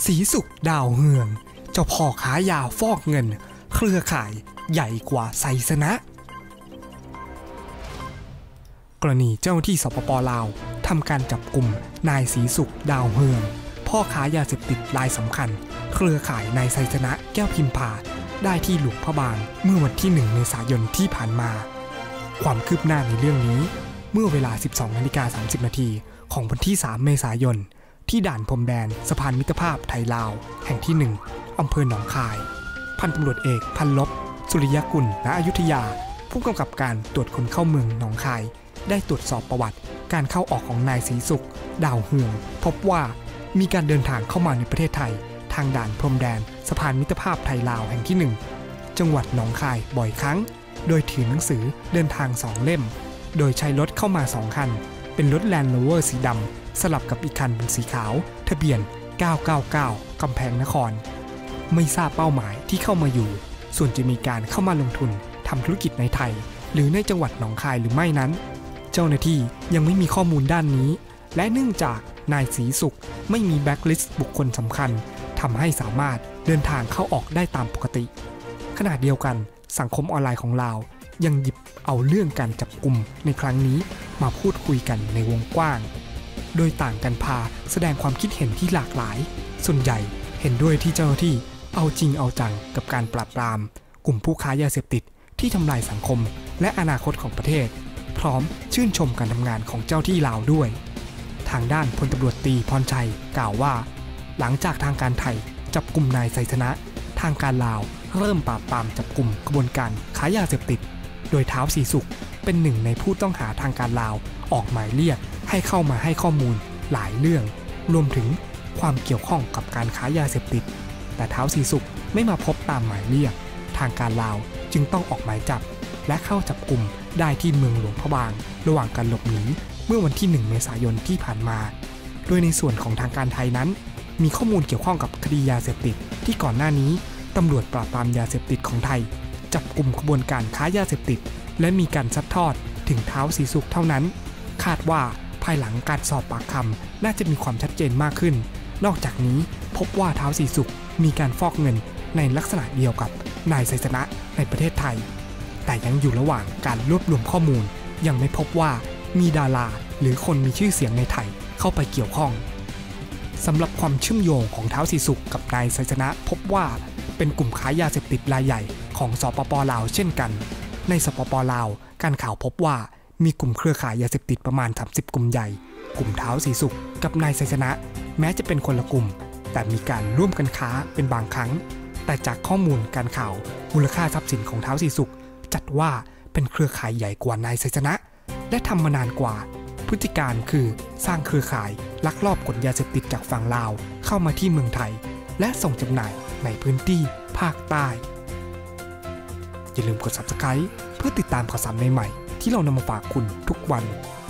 ศรีสุขดาวเฮืองเจ้าพ่อค้ายาฟอกเงินเครือข่ายใหญ่กว่าไซสนะกรณีเจ้าหน้าที่สปป.ลาวทำการจับกุมนายศรีสุขดาวเฮืองพ่อค้ายาเสพติดรายสำคัญเครือข่ายนายไซสนะแก้วพิมพาได้ที่หลวงพระบางเมื่อวันที่1 เมษายนที่ผ่านมาความคืบหน้าในเรื่องนี้เมื่อเวลา 12:30 นาทีของวันที่3 เมษายนที่ด่านพรมแดนสะพานมิตรภาพไทยลาวแห่งที่1อำเภอหนองคายพันตำรวจเอกพันลบสุริยกุลณอยุธยาผู้กำกับการตรวจคนเข้าเมืองหนองคายได้ตรวจสอบประวัติการเข้าออกของนายศรีสุขดาวเฮืองพบว่ามีการเดินทางเข้ามาในประเทศไทยทางด่านพรมแดนสะพานมิตรภาพไทยลาวแห่งที่1จังหวัดหนองคายบ่อยครั้งโดยถือหนังสือเดินทาง2 เล่มโดยใช้รถเข้ามา2 คันเป็นรถแลนด์โรเวอร์สีดำสลับกับอีกคันเป็นสีขาวทะเบียน999กำแพงนครไม่ทราบเป้าหมายที่เข้ามาอยู่ส่วนจะมีการเข้ามาลงทุนทำธุรกิจในไทยหรือในจังหวัดหนองคายหรือไม่นั้นเจ้าหน้าที่ยังไม่มีข้อมูลด้านนี้และเนื่องจากนายศรีสุขไม่มีแบ็คลิสต์บุคคลสำคัญทำให้สามารถเดินทางเข้าออกได้ตามปกติขณะเดียวกันสังคมออนไลน์ของลาวยังหยิบเอาเรื่องการจับกุมในครั้งนี้มาพูดคุยกันในวงกว้างโดยต่างกันพาแสดงความคิดเห็นที่หลากหลายส่วนใหญ่เห็นด้วยที่เจ้าหน้าที่เอาจริงเอาจังกับการปราบปรามกลุ่มผู้ค้ายาเสพติดที่ทำลายสังคมและอนาคตของประเทศพร้อมชื่นชมการทำงานของเจ้าที่ลาวด้วยทางด้านพลตำรวจตรีพรชัยกล่าวว่าหลังจากทางการไทยจับกุมนายไซสนะทางการลาวเริ่มปราบปรามจับกุมกระบวนการค้ายาเสพติดโดยท้าวศรีสุขเป็นหนึ่งในผู้ต้องหาทางการลาวออกหมายเรียกให้เข้ามาให้ข้อมูลหลายเรื่องรวมถึงความเกี่ยวข้องกับการค้ายาเสพติดแต่ท้าวศรีสุขไม่มาพบตามหมายเรียกทางการลาวจึงต้องออกหมายจับและเข้าจับกุมได้ที่เมืองหลวงพระบางระหว่างการหลบหนีเมื่อวันที่1 เมษายนที่ผ่านมาโดยในส่วนของทางการไทยนั้นมีข้อมูลเกี่ยวข้องกับคดียาเสพติดที่ก่อนหน้านี้ตำรวจปราบปรามยาเสพติดของไทยจับกุมขบวนการค้ายาเสพติดและมีการซัดทอดถึงท้าวศรีสุขเท่านั้นคาดว่าภายหลังการสอบปากคำน่าจะมีความชัดเจนมากขึ้นนอกจากนี้พบว่าท้าวศรีสุขมีการฟอกเงินในลักษณะเดียวกับนายไซสนะในประเทศไทยแต่ยังอยู่ระหว่างการรวบรวมข้อมูลยังไม่พบว่ามีดาราหรือคนมีชื่อเสียงในไทยเข้าไปเกี่ยวข้องสำหรับความเชื่อมโยงของท้าวศรีสุขกับนายไซสนะพบว่าเป็นกลุ่มค้ายาเสพติดรายใหญ่ของสปป.ลาวเช่นกันในสปป.ลาวการข่าวพบว่ามีกลุ่มเครือข่ายยาเสพติดประมาณ30 กลุ่มใหญ่กลุ่มท้าวศรีสุขกับนายไซสนะแม้จะเป็นคนละกลุ่มแต่มีการร่วมกันค้าเป็นบางครั้งแต่จากข้อมูลการข่าวมูลค่าทรัพย์สินของท้าวศรีสุขจัดว่าเป็นเครือข่ายใหญ่กว่านายไซสนะและทำมานานกว่าพฤติการคือสร้างเครือข่ายลักลอบขนยาเสพติดจากฝั่งลาวเข้ามาที่เมืองไทยและส่งจำหน่ายในพื้นที่ภาคใต้อย่าลืมกด Subscribe เพื่อติดตามข่าวสารใหม่ๆที่เรานำมาฝากคุณทุกวัน